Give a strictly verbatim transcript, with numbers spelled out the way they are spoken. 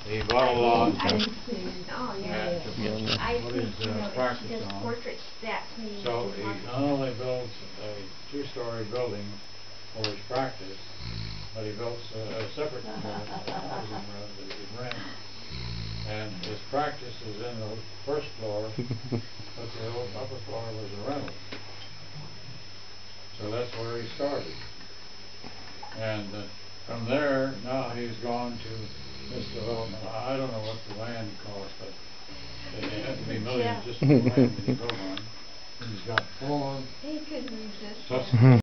He bought a lot. I used to, oh yeah. Yeah. I What think, is, you uh, know, practice she does on. portraits, that's me. So he not only builds a two-story building for his practice, but he built a, a separate uh, housing room that he could rent. And his practice is in the first floor, but the old upper floor was a rental. So that's where he started. And uh, from there, now he's gone to this development. I don't know what the land cost, but it had to be millions just for the land that he built on. And he's got four He couldn't resist Tuscan that.